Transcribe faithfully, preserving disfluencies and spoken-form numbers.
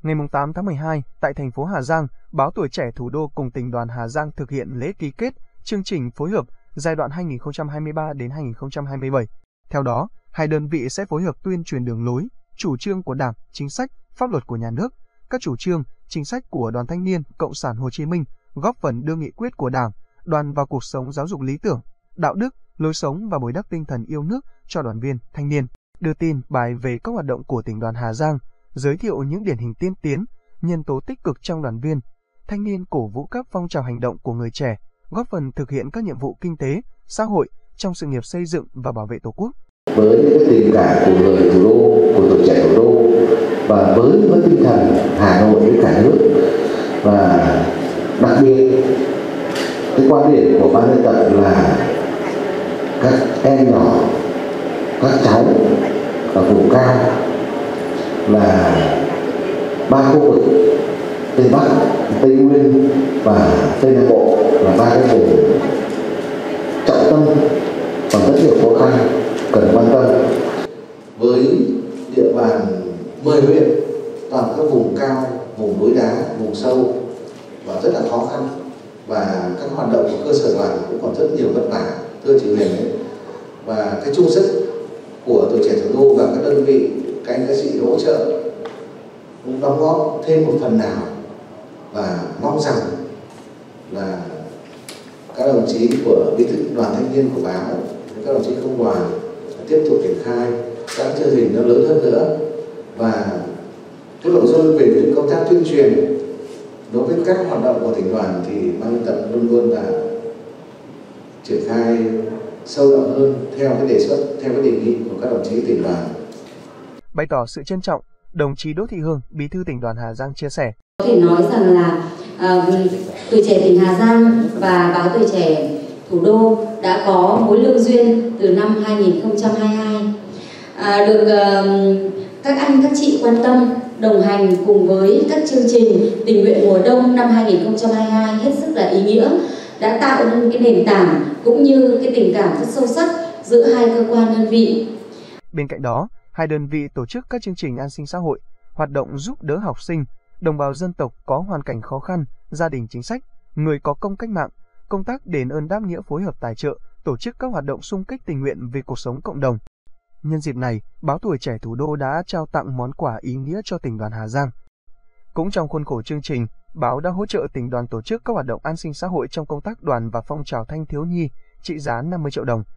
Ngày tám tháng mười hai, tại thành phố Hà Giang, báo Tuổi Trẻ Thủ đô cùng Tỉnh đoàn Hà Giang thực hiện lễ ký kết chương trình phối hợp giai đoạn hai nghìn không trăm hai mươi ba đến hai nghìn không trăm hai mươi bảy. Theo đó, hai đơn vị sẽ phối hợp tuyên truyền đường lối, chủ trương của Đảng, chính sách, pháp luật của nhà nước, các chủ trương, chính sách của Đoàn Thanh niên Cộng sản Hồ Chí Minh, góp phần đưa nghị quyết của Đảng, đoàn vào cuộc sống, giáo dục lý tưởng, đạo đức, lối sống và bồi đắp tinh thần yêu nước cho đoàn viên, thanh niên. Đưa tin bài về các hoạt động của Tỉnh đoàn Hà Giang, giới thiệu những điển hình tiên tiến, nhân tố tích cực trong đoàn viên, thanh niên, cổ vũ các phong trào hành động của người trẻ, góp phần thực hiện các nhiệm vụ kinh tế, xã hội trong sự nghiệp xây dựng và bảo vệ Tổ quốc. Với những tình cảm của người thủ đô, của tuổi trẻ thủ đô và với những tinh thần Hà Nội với cả nước, và đặc biệt cái quan điểm của ban biên tập là các em nhỏ, các cháu ở vùng cao là ba khu vực Tây Bắc, Tây Nguyên và Tây Nam Bộ là ba cái vùng trọng tâm còn rất nhiều khó khăn cần quan tâm. Với địa bàn mười huyện, toàn các vùng cao, vùng núi đá, vùng sâu và rất là khó khăn, và các hoạt động của cơ sở đoàn cũng còn rất nhiều vất vả, thưa chị Huyền ấy. Và cái chung sức của Tuổi Trẻ Thủ đô và các đơn vị, các anh các chị hỗ trợ cũng đóng góp thêm một phần nào, và mong rằng là các đồng chí của bí thư đoàn thanh niên của báo, các đồng chí công đoàn tiếp tục triển khai các chương trình nó lớn hơn nữa, và cái nội dung về công tác tuyên truyền đối với các hoạt động của tỉnh đoàn thì ban biên tập luôn luôn là triển khai sâu rộng hơn theo cái đề xuất, theo cái đề nghị của các đồng chí tỉnh đoàn. Bày tỏ sự trân trọng, đồng chí Đỗ Thị Hương, Bí thư Tỉnh đoàn Hà Giang chia sẻ: Có thể nói rằng là uh, Tuổi Trẻ tỉnh Hà Giang và báo Tuổi Trẻ Thủ đô đã có mối lương duyên từ năm hai nghìn không trăm hai mươi hai, à, được uh, các anh các chị quan tâm, đồng hành cùng với các chương trình tình nguyện mùa đông năm hai nghìn không trăm hai mươi hai hết sức là ý nghĩa, đã tạo nên cái nền tảng cũng như cái tình cảm rất sâu sắc giữa hai cơ quan đơn vị. Bên cạnh đó, hai đơn vị tổ chức các chương trình an sinh xã hội, hoạt động giúp đỡ học sinh, đồng bào dân tộc có hoàn cảnh khó khăn, gia đình chính sách, người có công cách mạng, công tác đền ơn đáp nghĩa, phối hợp tài trợ, tổ chức các hoạt động xung kích tình nguyện vì cuộc sống cộng đồng. Nhân dịp này, báo Tuổi Trẻ Thủ đô đã trao tặng món quà ý nghĩa cho Tỉnh đoàn Hà Giang. Cũng trong khuôn khổ chương trình, báo đã hỗ trợ tỉnh đoàn tổ chức các hoạt động an sinh xã hội trong công tác đoàn và phong trào thanh thiếu nhi trị giá năm mươi triệu đồng.